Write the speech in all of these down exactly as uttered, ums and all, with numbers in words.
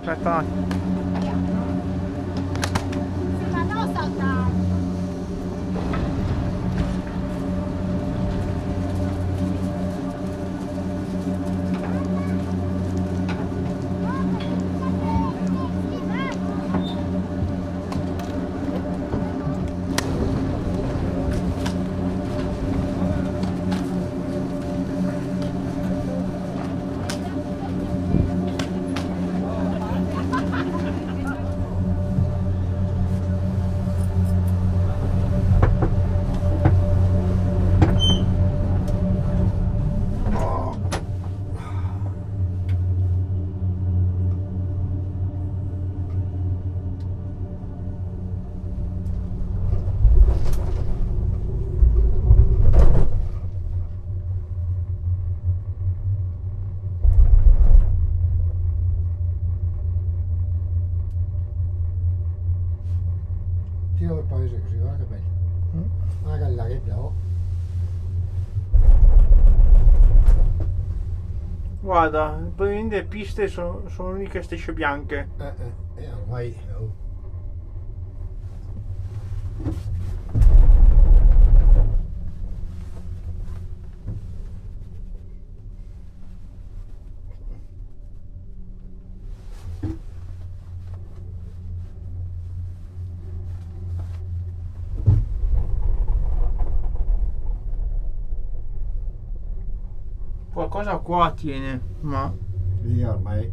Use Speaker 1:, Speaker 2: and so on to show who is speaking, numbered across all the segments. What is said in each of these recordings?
Speaker 1: Aspetta.
Speaker 2: Ma no, saltare.
Speaker 3: Tiro del paese così, guarda che bello. Mm? Una galleria, oh.
Speaker 1: Guarda, probabilmente le piste sono, sono l'unica strisce bianche.
Speaker 3: Eh, eh, eh, ormai, oh.
Speaker 1: Qualcosa qua tiene, ma
Speaker 3: Lì ormai.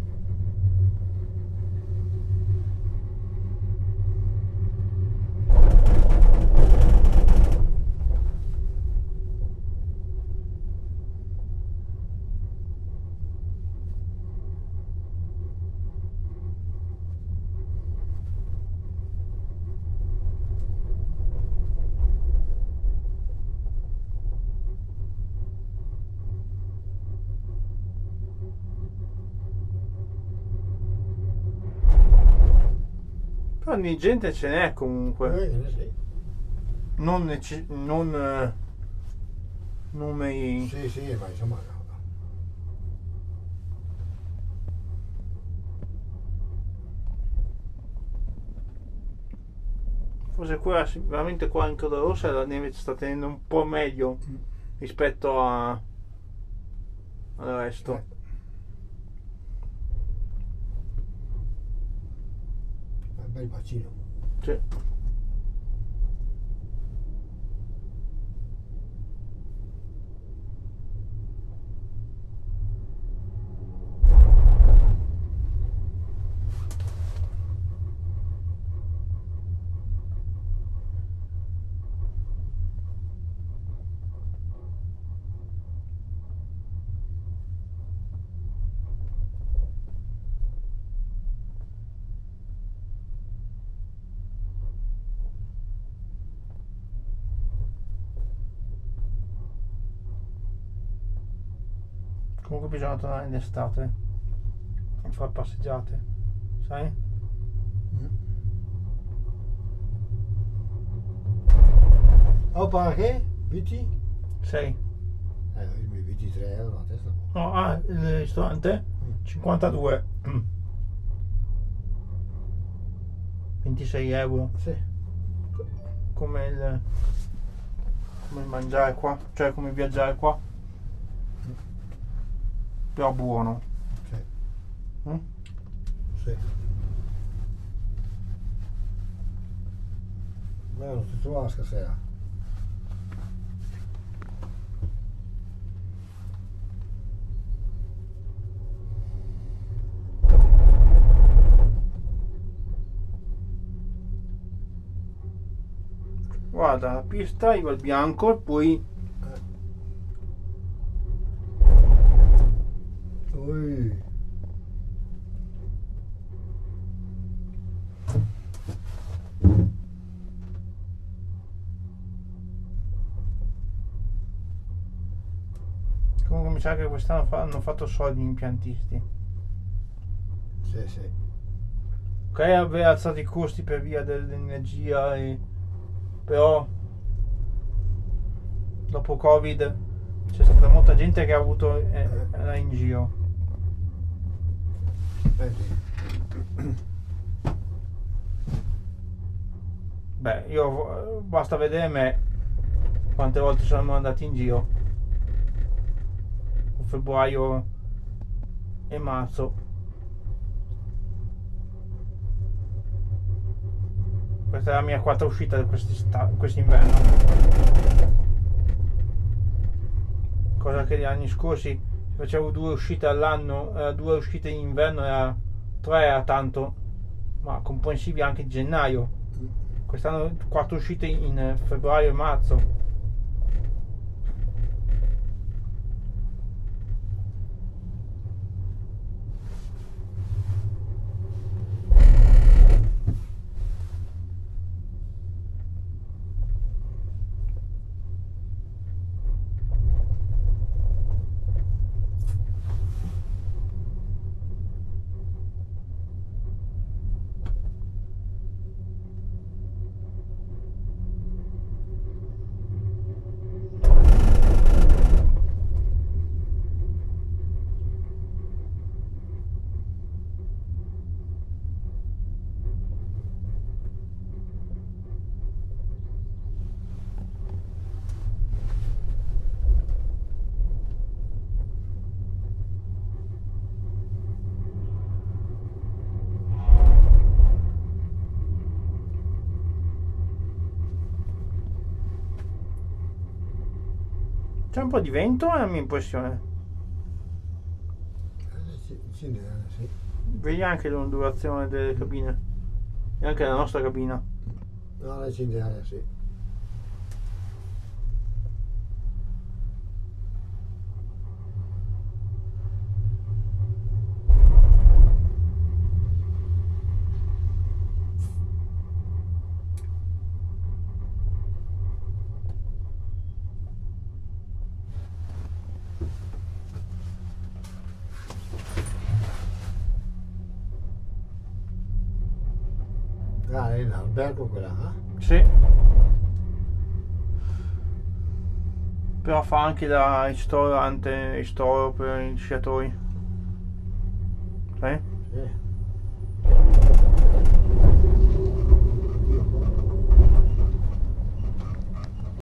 Speaker 1: però di gente ce n'è comunque.
Speaker 3: Eh, che ne sai?
Speaker 1: Non, nece- non eh, numeri.
Speaker 3: Sì, sì, ma insomma no.
Speaker 1: Forse qua sicuramente qua in Coda Rossa la neve sta tenendo un po' meglio rispetto a al resto.
Speaker 3: Eh. È un bel bacino.
Speaker 1: Sì. Comunque bisogna tornare in estate a fare passeggiate, sai?
Speaker 3: Mm. Oh, perché? Viti?
Speaker 1: sei.
Speaker 3: Eh, io ventitré euro a testa.
Speaker 1: No, ah, il ristorante? cinquantadue. ventisei euro.
Speaker 3: Sì.
Speaker 1: Come il come mangiare qua, cioè come viaggiare qua. Però buono.
Speaker 3: Sì.
Speaker 1: Mm?
Speaker 3: Sì. Guarda, non ti trovo stasera.
Speaker 1: Guarda, la pista arriva il bianco e poi
Speaker 3: Ui.
Speaker 1: comunque mi sa che quest'anno fa- hanno fatto soldi gli impiantisti.
Speaker 3: Sì, sì.
Speaker 1: Ok, aveva alzato i costi per via dell'energia, e... però dopo Covid c'è stata molta gente che ha avuto eh, era in giro.
Speaker 3: Eh, sì.
Speaker 1: Beh, io basta vedere me quante volte siamo andati in giro con febbraio e marzo. Questa è la mia quarta uscita di quest'inverno, cosa che gli anni scorsi facevo due uscite all'anno, eh, due uscite in inverno, era tre era tanto, ma comprensivi anche di gennaio. Quest'anno quattro uscite in febbraio e marzo. C'è un po' di vento, è la mia impressione.
Speaker 3: Cinderella, sì.
Speaker 1: Vedi anche l'ondulazione delle cabine e anche la nostra cabina.
Speaker 3: No, la Cinderella, sì. Ah, è in albergo quella, eh?
Speaker 1: Sì. Però fa anche da ristorante, ristoro per i sciatori. Sai?
Speaker 3: Sì.